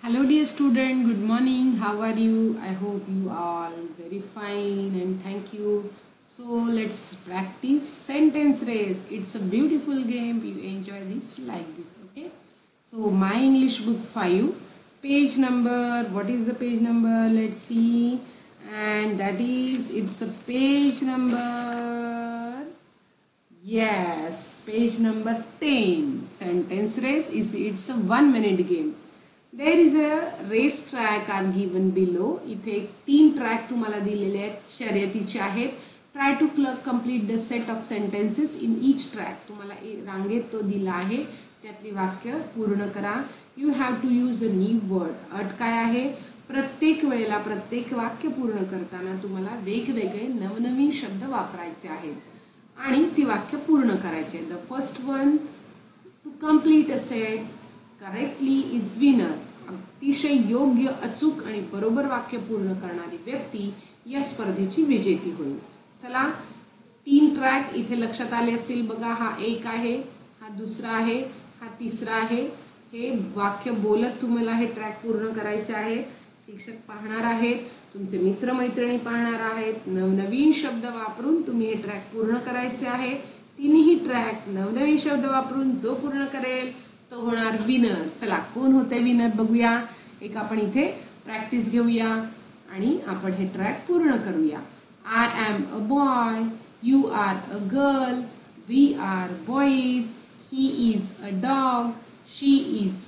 Hello dear student, good morning. How are you? I hope you all very fine and thank you. So let's practice sentence race. It's a beautiful game. You enjoy this like this, okay? So my English book 5, page number, what is the page number? Let's see. And that is, it's a page number, yes, page number 10. Sentence race is, it's a 1 minute game. There is a race track are given below. इथे एक 3 track तुम्हाला दिलेले आहेत, शर्यतीचे आहेत. Try to complete the set of sentences in each track. तुम्हाला रांगेत तो दिला आहे, त्यातली वाक्य पूर्ण करा. You have to use a new word. अट काय आहे? प्रत्येक वेळेला प्रत्येक वाक्य पूर्ण करताना तुम्हाला वेगवेगळे नवनवीन शब्द वापरायचे आहेत आणि ती वाक्य पूर्ण करायचे. The first one, to complete a set correctly is winner. अतिशय योग्य, अचूक आणि बरोबर वाक्य पूर्ण करणारी व्यक्ती या स्पर्धेची विजेती होईल. चला, 3 ट्रॅक इथे लक्षात आले असतील बघा. हा एक आहे, हा दुसरा आहे, हा तिसरा आहे. हे वाक्य बोलत तुम्हाला हे ट्रॅक पूर्ण करायचे आहेत. शिक्षक पाहणार आहेत, तुमचे मित्रमैत्रिणी पाहणार आहेत. नवनवीन शब्द वापरून तुम्ही हे ट्रॅक पूर्ण करायचे आहे. तिन्ही ट्रॅक नवनवीन शब्द वापरून जो पूर्ण करेल तो होणार विनर. चला, कोण होते विनर बघूया. एक आपण इथे प्रॅक्टिस घेऊया आणि आपण हे ट्रॅक पूर्ण करूया. I am a boy, you are a girl, we are boys, he is a dog, she is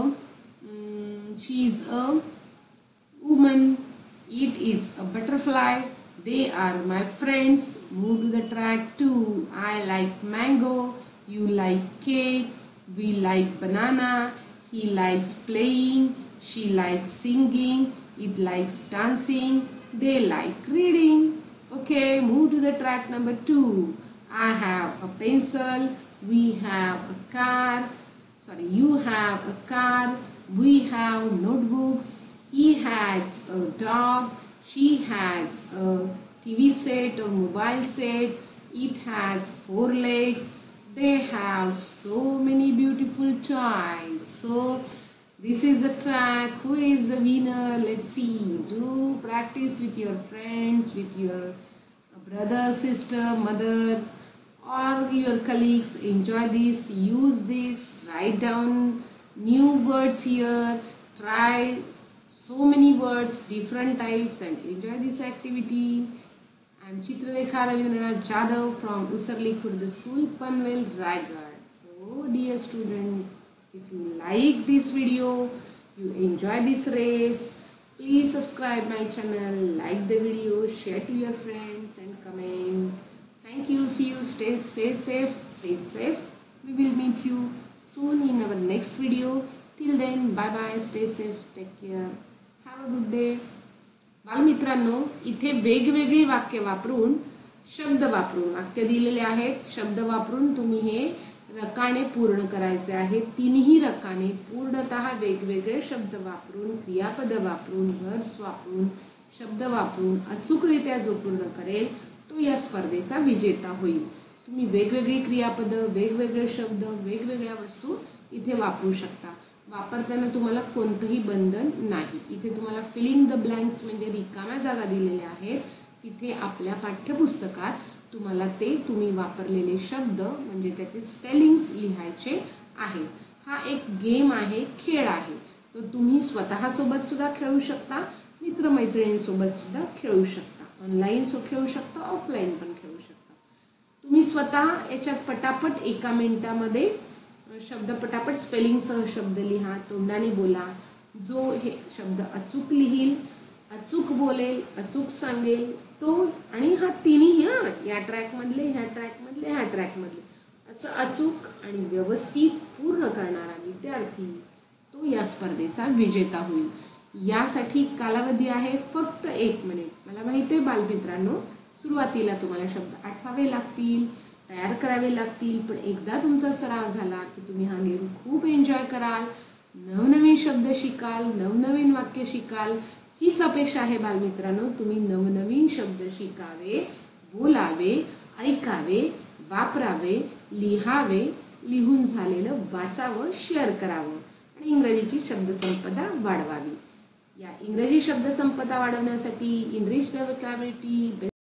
a woman, it is a butterfly, they are my friends. Move to the track 2. I like mango, you like cake, we like banana, he likes playing, she likes singing, it likes dancing, they like reading. Okay, move to the track number 2. I have a pencil, we have a car, you have a car, we have notebooks, he has a dog, she has a TV set or mobile set, it has 4 legs, they have so many beautiful toys. So this is the track. Who is the winner? Let's see. Do practice with your friends, with your brother, sister, mother or your colleagues. Enjoy this, use this, write down new words here, try so many words, different types, and enjoy this activity. I am Chitralekha Ravindranath Jadhav from Usarli Khurd School, Panvel, Raigad. So dear student, if you like this video, you enjoy this race, please subscribe my channel, like the video, share to your friends and comment. Thank you. See you. Stay safe. Stay safe. We will meet you soon in our next video. Till then, bye bye. Stay safe. Take care. Have a good day. बालमित्रांनो, इथे वेगवेगळी वाक्य वापरून, शब्द वापरून, वाक्य दिलेले आहेत, शब्द वापरून तुम्ही हे रकाने पूर्ण करायचे आहे. तिन्ही रकाने पूर्णतः वेगवेगळे शब्द वापरून, क्रियापद वापरून, verbs वापरून, शब्द वापरून अचूकरित्या जो पूर्ण करेल तो या स्पर्धेचा विजेता होईल. तुम्ही वेगवेगळी क्रियापद, वेगवेगळे शब्द, वेगवेगळ्या वस्तू इथे वापरू शकता. वापरताना तुम्हाला कोणतंही बंधन नाही. इथे तुम्हाला फिलिंग द ब्लँक्स म्हणजे रिकाम्या जागा दिलेल्या आहेत. तिथे आपल्या पाठ्यपुस्तकात तुम्हाला ते तुम्ही वापरलेले शब्द म्हणजे त्याचे स्पेलिंग्स लिहायचे आहेत. हा एक गेम आहे, खेळ आहे. तो तुम्ही स्वतःसोबत सुद्धा खेळू शकता, मित्रमैत्रिणींसोबत सुद्धा खेळू शकता, ऑनलाईन खेळू शकता, ऑफलाईन पण खेळू शकता. तुम्ही स्वतः याच्यात पटापट 1 मिनिटामध्ये शब्द पटापट स्पेलिंगसह शब्द लिहा, तोंडाने बोला. जो हे शब्द अचूक लिहील, अचूक बोलेल, अचूक सांगेल तो, आणि हा तिन्ही या ट्रॅकमधले, ह्या ट्रॅकमधले, ह्या ट्रॅकमधले असं अचूक आणि व्यवस्थित पूर्ण करणारा विद्यार्थी तो या स्पर्धेचा विजेता होईल. यासाठी कालावधी आहे फक्त 1 मिनिट. मला माहिती आहे बालमित्रांनो, सुरुवातीला तुम्हाला शब्द आठवावे लागतील, तयार करावे लागतील, पण एकदा तुमचा सराव झाला की तुम्ही हा गेम खूप एन्जॉय कराल, नवनवीन शब्द शिकाल, नवनवीन वाक्य शिकाल. हीच अपेक्षा आहे बालमित्रांनो. तुम्ही नवनवीन शब्द शिकावे, बोलावे, ऐकावे, वापरावे, लिहावे, लिहून झालेलं वाचावं, शेअर करावं इंग्रजीची शब्दसंपदा वाढवावी. या इंग्रजी शब्दसंपदा वाढवण्यासाठी इनरिच द व्होकॅब्युलरी,